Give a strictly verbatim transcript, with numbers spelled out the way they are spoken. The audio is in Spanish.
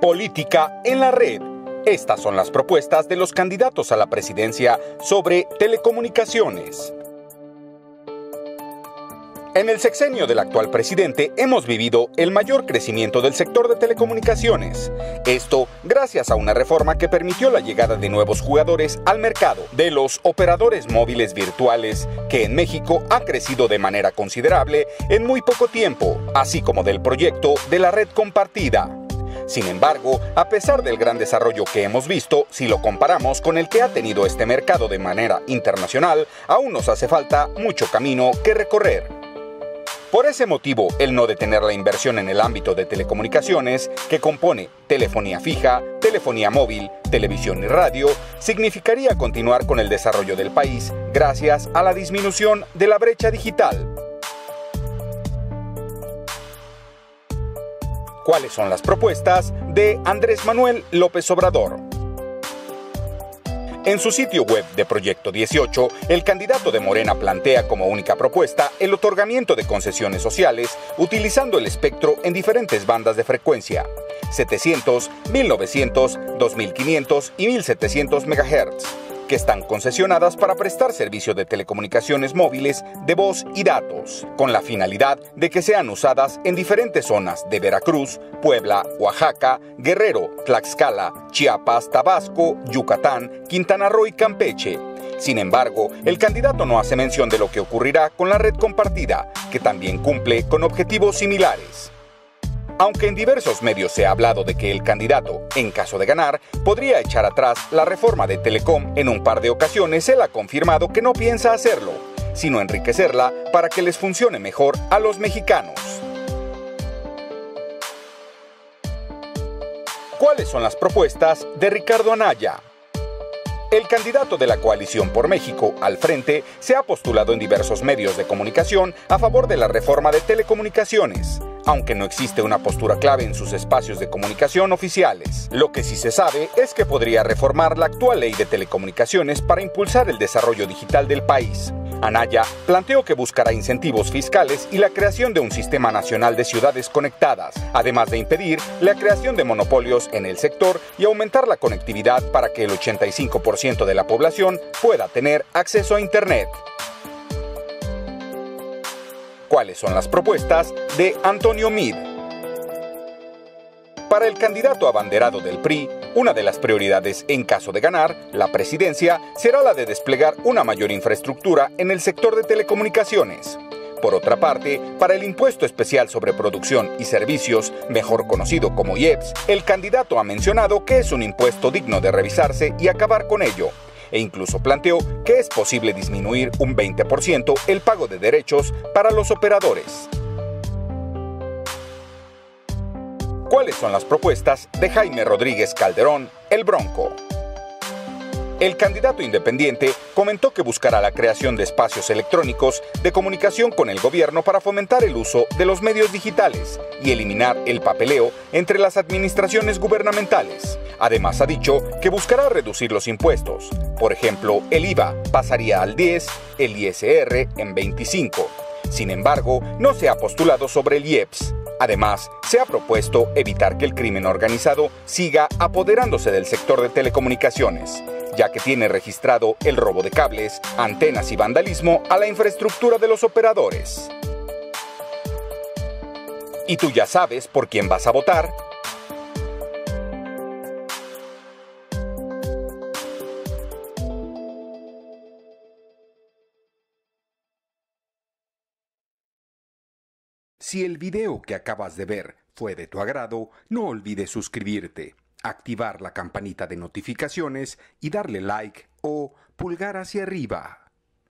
Política en la red. Estas son las propuestas de los candidatos a la presidencia sobre telecomunicaciones. En el sexenio del actual presidente hemos vivido el mayor crecimiento del sector de telecomunicaciones. Esto gracias a una reforma que permitió la llegada de nuevos jugadores al mercado, de los operadores móviles virtuales, que en México ha crecido de manera considerable en muy poco tiempo, así como del proyecto de la red compartida. Sin embargo, a pesar del gran desarrollo que hemos visto, si lo comparamos con el que ha tenido este mercado de manera internacional, aún nos hace falta mucho camino que recorrer. Por ese motivo, el no detener la inversión en el ámbito de telecomunicaciones, que compone telefonía fija, telefonía móvil, televisión y radio, significaría continuar con el desarrollo del país gracias a la disminución de la brecha digital. ¿Cuáles son las propuestas de Andrés Manuel López Obrador? En su sitio web de Proyecto dieciocho, el candidato de Morena plantea como única propuesta el otorgamiento de concesiones sociales utilizando el espectro en diferentes bandas de frecuencia, setecientos, mil novecientos, dos mil quinientos y mil setecientos megahertz, que están concesionadas para prestar servicio de telecomunicaciones móviles de voz y datos, con la finalidad de que sean usadas en diferentes zonas de Veracruz, Puebla, Oaxaca, Guerrero, Tlaxcala, Chiapas, Tabasco, Yucatán, Quintana Roo y Campeche. Sin embargo, el candidato no hace mención de lo que ocurrirá con la red compartida, que también cumple con objetivos similares. Aunque en diversos medios se ha hablado de que el candidato, en caso de ganar, podría echar atrás la reforma de Telecom, en un par de ocasiones él ha confirmado que no piensa hacerlo, sino enriquecerla para que les funcione mejor a los mexicanos. ¿Cuáles son las propuestas de Ricardo Anaya? El candidato de la Coalición por México, Al Frente, se ha postulado en diversos medios de comunicación a favor de la reforma de telecomunicaciones, aunque no existe una postura clave en sus espacios de comunicación oficiales. Lo que sí se sabe es que podría reformar la actual ley de telecomunicaciones para impulsar el desarrollo digital del país. Anaya planteó que buscará incentivos fiscales y la creación de un sistema nacional de ciudades conectadas, además de impedir la creación de monopolios en el sector y aumentar la conectividad para que el ochenta y cinco por ciento de la población pueda tener acceso a Internet. ¿Cuáles son las propuestas de Antonio Meade? Para el candidato abanderado del P R I, una de las prioridades en caso de ganar la presidencia será la de desplegar una mayor infraestructura en el sector de telecomunicaciones. Por otra parte, para el impuesto especial sobre producción y servicios, mejor conocido como I E P S, el candidato ha mencionado que es un impuesto digno de revisarse y acabar con ello, e incluso planteó que es posible disminuir un veinte por ciento el pago de derechos para los operadores. ¿Cuáles son las propuestas de Jaime Rodríguez Calderón, el Bronco? El candidato independiente comentó que buscará la creación de espacios electrónicos de comunicación con el gobierno para fomentar el uso de los medios digitales y eliminar el papeleo entre las administraciones gubernamentales. Además, ha dicho que buscará reducir los impuestos. Por ejemplo, el I V A pasaría al diez, el I S R en veinticinco. Sin embargo, no se ha postulado sobre el I E P S. Además, se ha propuesto evitar que el crimen organizado siga apoderándose del sector de telecomunicaciones, ya que tiene registrado el robo de cables, antenas y vandalismo a la infraestructura de los operadores. ¿Y tú ya sabes por quién vas a votar? Si el video que acabas de ver fue de tu agrado, no olvides suscribirte, activar la campanita de notificaciones y darle like o pulgar hacia arriba.